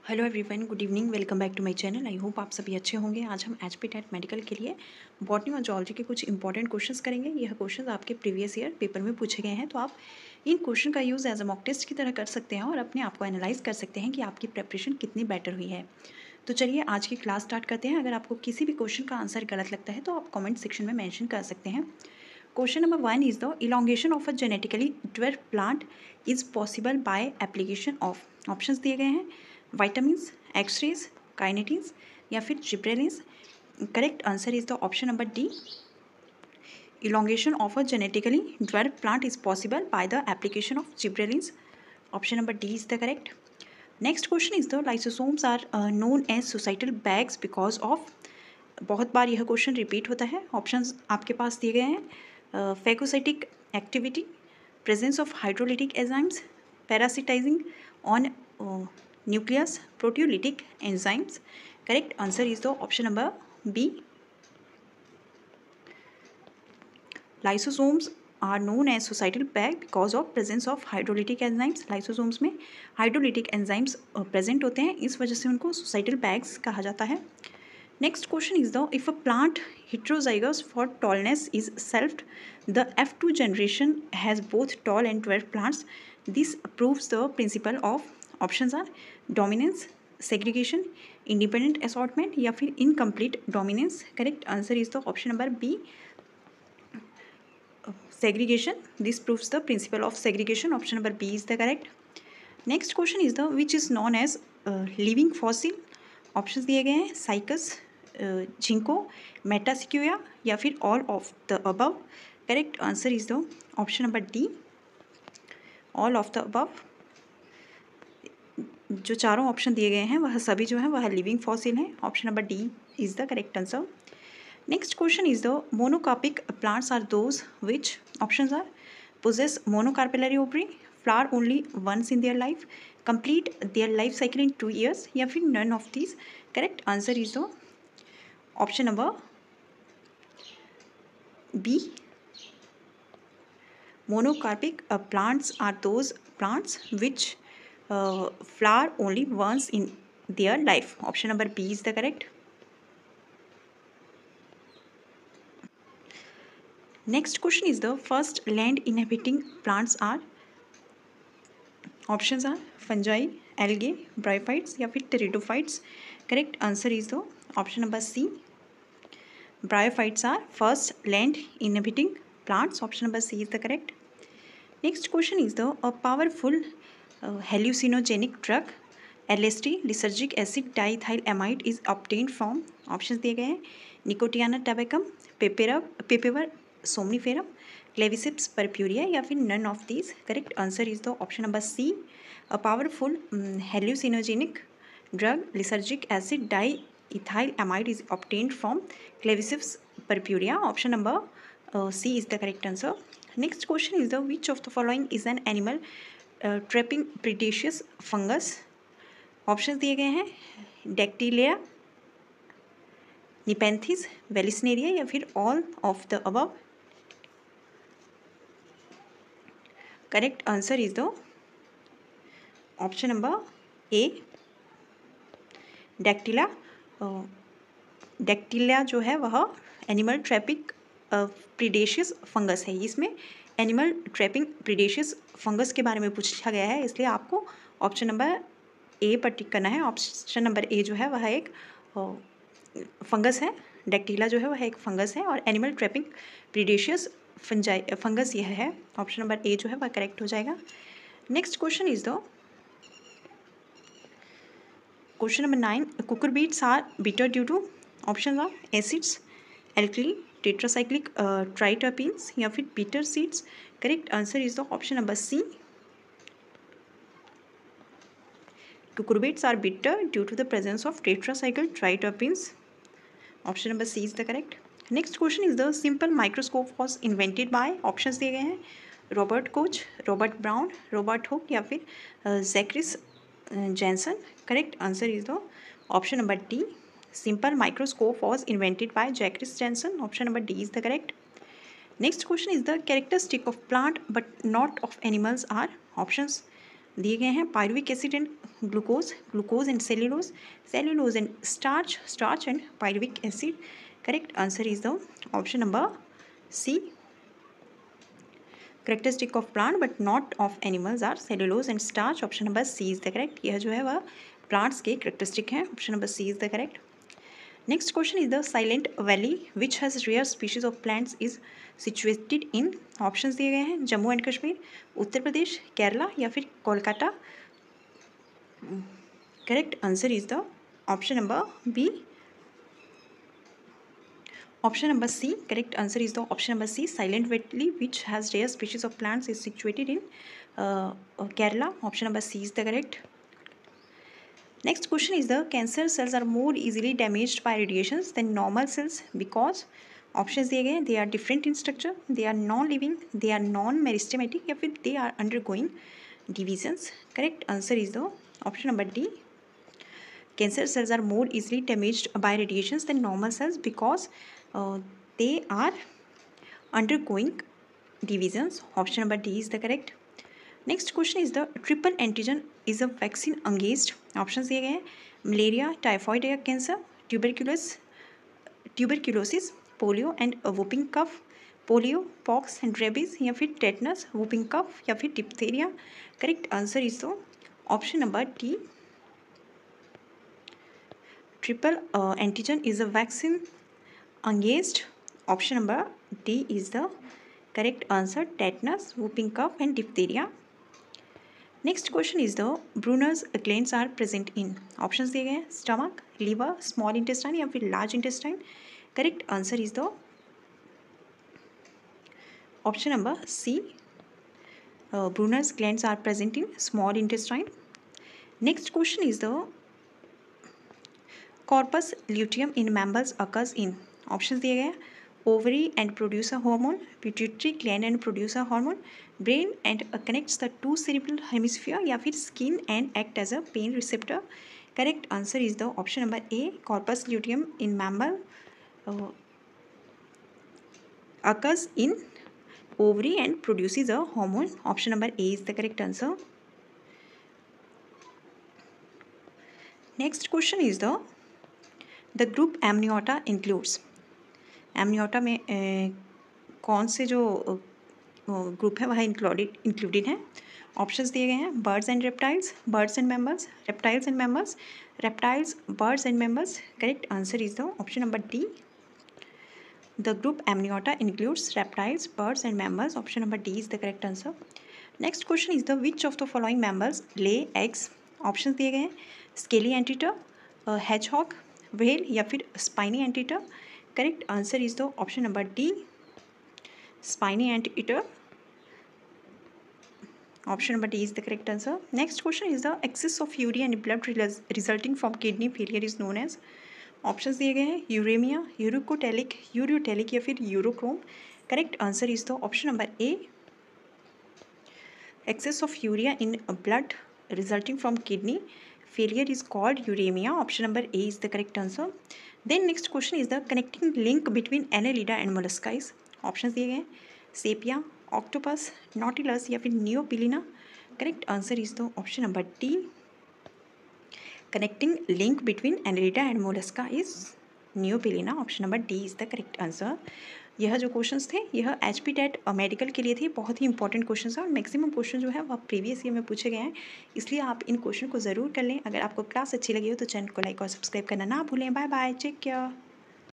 Hello everyone, good evening. Welcome back to my channel. I hope आप सभी अच्छे होंगे। आज हम एचपी टेट मेडिकल के लिए बॉटनी और जूलॉजी के कुछ इंपॉर्टेंट क्वेश्चंस करेंगे। यह क्वेश्चंस आपके प्रीवियस ईयर पेपर में पूछे गए हैं, तो आप इन क्वेश्चन का use as a mock test की तरह कर सकते हैं और अपने आप को एनालाइज कर सकते हैं कि आपकी प्रेपरेशन कितनी बेटर हुई है। तो चलिए आज की क्लास स्टार्ट करते हैं। अगर आपको किसी भी क्वेश्चन का आंसर गलत लगता है तो आप कॉमेंट सेक्शन में मैंशन कर सकते हैं। Question number 1 is the elongation of a genetically develop plant is possible by application of. Options दिए गए हैं विटामिन्स, एक्सरेज, काइनेटिन्स या फिर gibberellins. Correct answer is the option number D. Elongation of a genetically dwarfed plant is possible by the application of gibberellins. Option number D is the correct. Next question is the lysosomes are known as societal bags because of। बहुत बार यह question repeat होता है। Options आपके पास दिए गए हैं phagocytic activity, presence of hydrolytic enzymes, parasitizing on nucleus, proteolytic enzymes. Correct answer is the option number B. Lysosomes are known as suicidal bag because of presence of hydrolytic enzymes. Lysosomes में hydrolytic enzymes present होते हैं, इस वजह से उनको societal bags कहा जाता है। Next question is the if a plant heterozygous for tallness is selfed, the F2 generation has both tall and dwarf plants. This proves the principle of। options are dominance, segregation, independent assortment या फिर incomplete dominance. Correct answer is the option number B, segregation. This proves the principle of segregation. Option number B is the correct. Next question is the which is known as living fossil. Options दिए गए हैं cycas, ginkgo, metasequoia या फिर all of the above. Correct answer is the option number D, all of the above. जो चारों option दिए गए हैं वह सभी जो है वह लिविंग फॉसिल हैं। Option number D is the correct answer. Next question is the monocarpic plants are those which. Options are possess monocarpellary ovary, flower only once in their life, complete their life cycle in 2 years या फिर none of these. Correct answer is the option number B. Monocarpic plants are those plants which flower only once in their life. Option number B is the correct. Next question is the first land inhabiting plants are। Options are fungi, algae, bryophytes या फिर pteridophytes. Correct answer is the option number C, bryophytes are first land inhibiting plants. Option number C is the correct. Next question is the a powerful hallucinogenic drug LSD lysergic acid diethyl amide is obtained from. Options दिए गए हैं nicotiana tabacum, papaver somniferum, claviceps purpurea या फिर none of these. Correct answer is the option number C, a powerful hallucinogenic drug lysergic acid di ethyl amide is obtained from claviceps purpurea. Option number C is the correct answer. Next question is the which of the following is an animal trapping predacious fungus. Options दिए गए हैं dactylella, nepenthes, vallisneria या फिर all of the above. Correct answer is the option number A, dactylella. Dactylella जो है वह animal trapping predacious fungus है। इसमें एनिमल ट्रैपिंग प्रीडेशियस फंगस के बारे में पूछा गया है, इसलिए आपको ऑप्शन नंबर ए पर टिक करना है। ऑप्शन नंबर ए जो है वह एक फंगस है, डेक्टिला जो है वह एक फंगस है और एनिमल ट्रैपिंग प्रीडेशियस फंगस यह है। ऑप्शन नंबर ए जो है वह करेक्ट हो जाएगा। Next question is the question number 9, cucurbits are bitter due to. Option are acids, alkali, tetracyclic triterpenes या फिर bitter seeds. Correct answer is the option number C, cucurbits are bitter due to the presence of tetracyclic triterpenes. Option number C is the correct. Next question is the simple microscope was invented by। options दिए गए हैं Robert Koch, Robert Brown, Robert Hooke या फिर Zacharias Janssen. Correct answer is the option number D, simple microscope was invented by Jacques Janssen. Option number D is the correct. Next question is the characteristic of plant but not of animals are। options दिए गए हैं pyruvic acid and glucose, glucose and cellulose, cellulose and starch, starch and pyruvic acid. Correct answer is the option number C. Characteristic of plant but not of animals are cellulose and starch. Option number C is the correct. यह जो है वह plants के characteristic हैं. Option number C is the correct. Next question is the Silent Valley which has rare species of plants is situated in. Options दिए गए हैं Jammu and Kashmir, Uttar Pradesh, Kerala या फिर Kolkata. Correct answer is the option number B. Option number C. Correct answer is the option number C. Silent valley, which has rare species of plants, is situated in Kerala. Option number C is the correct. Next question is the cancer cells are more easily damaged by radiations than normal cells because options दिए गए they are different in structure, they are non-living, they are non-meristematic या फिर they are undergoing divisions. Correct answer is the option number D. Cancer cells are more easily damaged by radiations than normal cells because they are undergoing divisions. Option number D is the correct. Next question is the triple antigen is a vaccine against. Options दिए गए हैं malaria, typhoid या cancer, tuberculosis, polio and whooping cough, polio, pox and rabies या फिर tetanus, whooping cough या फिर diphtheria. Correct answer is the option number D. Triple antigen is a vaccine against. Option number D is the correct answer. Tetanus, whooping cough and diphtheria. Next question is the Brunner's glands are present in. Options दिए गए हैं stomach, liver, small intestine या फिर large intestine. Correct answer is the option number C. Brunner's glands are present in small intestine. Next question is the corpus luteum in mammals occurs in. Options दिए गए हैं ovary and produce a hormone, pituitary gland and produce a hormone, brain and connects the two cerebral hemisphere या फिर skin and act as a pain receptor. Correct answer is the option number A. Corpus luteum in mammal occurs in ovary and produces a hormone. Option number A is the correct answer. Next question is the group amniota includes. amniota में कौन से जो group है वह included है. Options दिए गए हैं birds and reptiles, birds and mammals, reptiles and mammals, reptiles, birds and mammals. Correct answer is the option number D. The group amniota includes reptiles, birds and mammals. Option number D is the correct answer. Next question is the which of the following mammals lay eggs. Options दिए गए हैं scaly anteater, hedgehog, whale या फिर spiny anteater. Correct answer is the option number D spiny anteater. Option number D is the correct answer. Next question is the excess of urea in blood resulting from kidney failure is known as. Options दिए गए हैं uremia, uricotelic, ureotelic या फिर urochrome. Correct answer is the option number A excess of urea in blood resulting from kidney failure is called uremia. Option number A is the correct answer. Then next question is the connecting link between Annelida and mollusca is. Options दिए गए sepia, octopus, nautilus या फिर neopilina. Correct answer is the option number D connecting link between Annelida and mollusca is neopilina. Option number D is the correct answer. यह जो questions थे यह HP TET medical के लिए थे. बहुत ही इंपॉर्टेंट क्वेश्चंस हैं और मैक्सिमम क्वेश्चन जो है वह प्रीवियस ईयर में पूछे गए हैं. इसलिए आप इन क्वेश्चन को ज़रूर कर लें. अगर आपको क्लास अच्छी लगी हो तो चैनल को लाइक और सब्सक्राइब करना ना भूलें. Bye bye, take care.